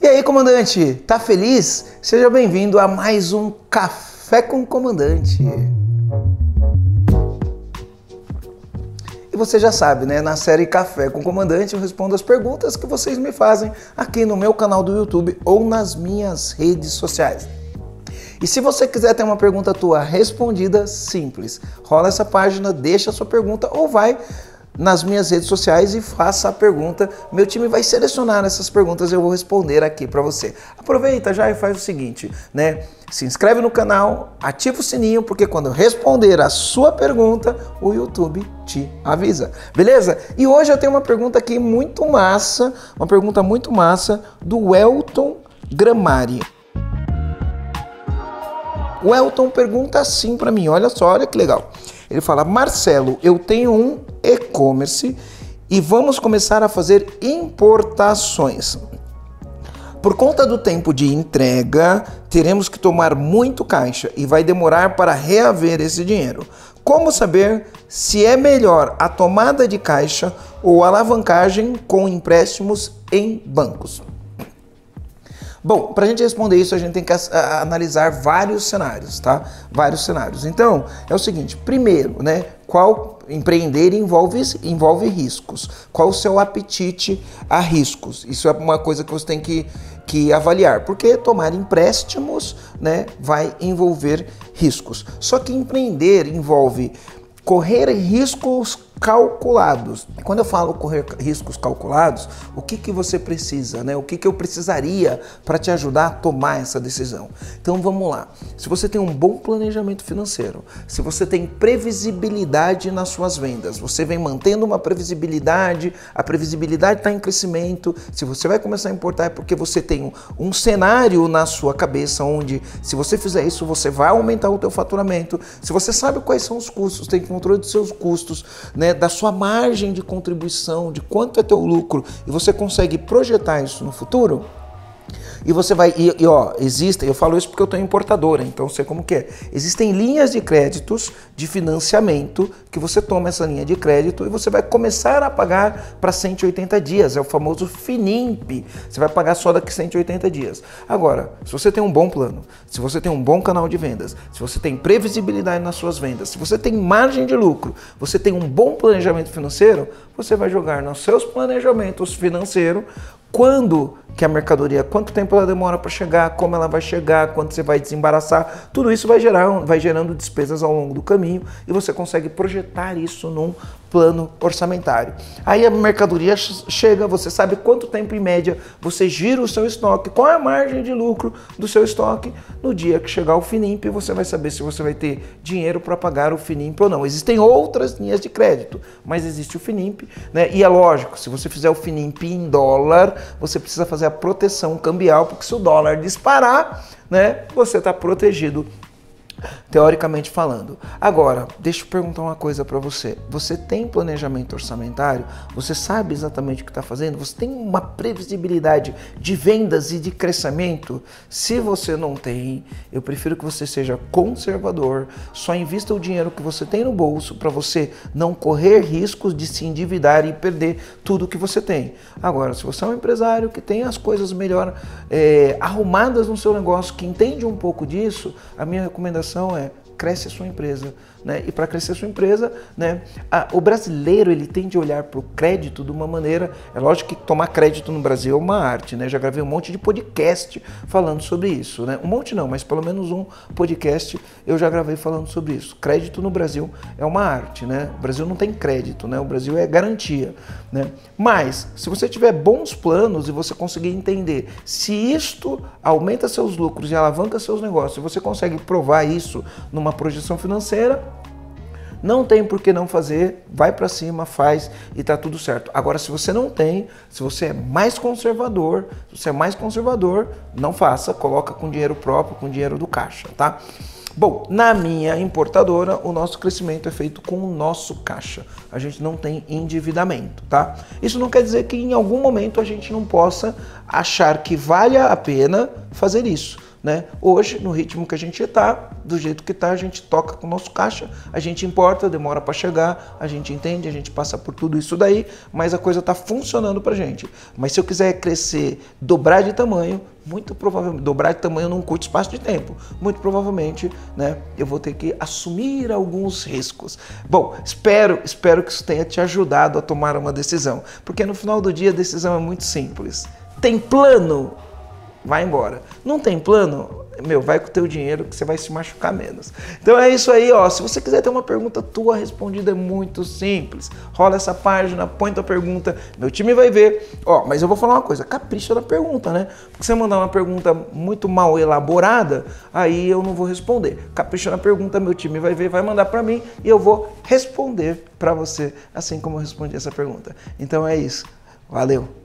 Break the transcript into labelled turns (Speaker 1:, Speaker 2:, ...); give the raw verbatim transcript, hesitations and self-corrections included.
Speaker 1: E aí, comandante, tá feliz? Seja bem-vindo a mais um Café com o Comandante. E você já sabe, né? Na série Café com o Comandante eu respondo as perguntas que vocês me fazem aqui no meu canal do YouTube ou nas minhas redes sociais. E se você quiser ter uma pergunta tua respondida, simples. Rola essa página, deixa a sua pergunta ou vai nas minhas redes sociais e faça a pergunta. Meu time vai selecionar essas perguntas e eu vou responder aqui para você. Aproveita já e faz o seguinte, né? Se inscreve no canal, ativa o sininho, porque quando eu responder a sua pergunta, o YouTube te avisa, beleza? E hoje eu tenho uma pergunta aqui muito massa, uma pergunta muito massa do Elton Gramari. O Elton pergunta assim para mim, olha só, olha que legal. Ele fala: Marcelo, eu tenho um e-commerce e vamos começar a fazer importações. Por conta do tempo de entrega, teremos que tomar muito caixa e vai demorar para reaver esse dinheiro. Como saber se é melhor a tomada de caixa ou a alavancagem com empréstimos em bancos? Bom, para a gente responder isso, a gente tem que a, analisar vários cenários, tá? Vários cenários. Então, é o seguinte, primeiro, né? Qual empreender envolve, envolve riscos? Qual o seu apetite a riscos? Isso é uma coisa que você tem que, que avaliar, porque tomar empréstimos, né, vai envolver riscos. Só que empreender envolve correr riscos calculados. Quando eu falo correr riscos calculados, o que que você precisa, né? O que que eu precisaria para te ajudar a tomar essa decisão? Então vamos lá. Se você tem um bom planejamento financeiro, se você tem previsibilidade nas suas vendas, você vem mantendo uma previsibilidade, a previsibilidade está em crescimento, se você vai começar a importar é porque você tem um, um cenário na sua cabeça onde, se você fizer isso, você vai aumentar o teu faturamento, se você sabe quais são os custos, tem controle dos seus custos, né, da sua margem de contribuição, de quanto é teu lucro, e você consegue projetar isso no futuro, e você vai, e, e ó, existem, eu falo isso porque eu estou importadora, então eu sei como que é. Existem linhas de créditos de financiamento que você toma essa linha de crédito e você vai começar a pagar para cento e oitenta dias, é o famoso FINIMP, você vai pagar só daqui cento e oitenta dias. Agora, se você tem um bom plano, se você tem um bom canal de vendas, se você tem previsibilidade nas suas vendas, se você tem margem de lucro, você tem um bom planejamento financeiro, você vai jogar nos seus planejamentos financeiros quando que a mercadoria, quanto tempo ela demora para chegar, como ela vai chegar, quanto você vai desembaraçar, tudo isso vai gerar, vai gerando despesas ao longo do caminho e você consegue projetar isso num plano orçamentário. Aí a mercadoria chega, você sabe quanto tempo em média você gira o seu estoque, qual é a margem de lucro do seu estoque. No dia que chegar o FINIMP, você vai saber se você vai ter dinheiro para pagar o FINIMP ou não. Existem outras linhas de crédito, mas existe o FINIMP, né? E é lógico, se você fizer o FINIMP em dólar, você precisa fazer a proteção cambial, porque se o dólar disparar, né, você está protegido, teoricamente falando. Agora, deixa eu perguntar uma coisa para você. Você tem planejamento orçamentário? Você sabe exatamente o que está fazendo? Você tem uma previsibilidade de vendas e de crescimento? Se você não tem, eu prefiro que você seja conservador, só invista o dinheiro que você tem no bolso para você não correr riscos de se endividar e perder tudo que você tem. Agora, se você é um empresário que tem as coisas melhor é, arrumadas no seu negócio, que entende um pouco disso, a minha recomendação é: cresce a sua empresa, né? E para crescer a sua empresa, né, a, o brasileiro ele tende a olhar para o crédito de uma maneira, é lógico que tomar crédito no Brasil é uma arte, né? Já gravei um monte de podcast falando sobre isso, né? Um monte não, mas pelo menos um podcast eu já gravei falando sobre isso. Crédito no Brasil é uma arte, né? O Brasil não tem crédito, né? O Brasil é garantia, né? Mas se você tiver bons planos e você conseguir entender se isto aumenta seus lucros e alavanca seus negócios, e você consegue provar isso numa projeção financeira, não tem por que não fazer, vai para cima, faz e tá tudo certo. Agora, se você não tem, se você é mais conservador, se você é mais conservador, não faça, coloca com dinheiro próprio, com dinheiro do caixa, tá? Bom, na minha importadora, o nosso crescimento é feito com o nosso caixa. A gente não tem endividamento, tá? Isso não quer dizer que em algum momento a gente não possa achar que vale a pena fazer isso. né? Hoje, no ritmo que a gente está, do jeito que está, a gente toca com o nosso caixa, a gente importa, demora para chegar, a gente entende, a gente passa por tudo isso daí, mas a coisa está funcionando para gente. Mas se eu quiser crescer, dobrar de tamanho, muito provavelmente, dobrar de tamanho num curto espaço de tempo, muito provavelmente, né, eu vou ter que assumir alguns riscos. Bom, espero, espero que isso tenha te ajudado a tomar uma decisão, porque no final do dia a decisão é muito simples. Tem plano? Vai embora. Não tem plano? Meu, vai com o teu dinheiro que você vai se machucar menos. Então é isso aí, ó. Se você quiser ter uma pergunta tua respondida, é muito simples. Rola essa página, põe tua pergunta, meu time vai ver. Ó, mas eu vou falar uma coisa, capricha na pergunta, né? Porque se você mandar uma pergunta muito mal elaborada, aí eu não vou responder. Capricha na pergunta, meu time vai ver, vai mandar para mim e eu vou responder para você, assim como eu respondi essa pergunta. Então é isso. Valeu!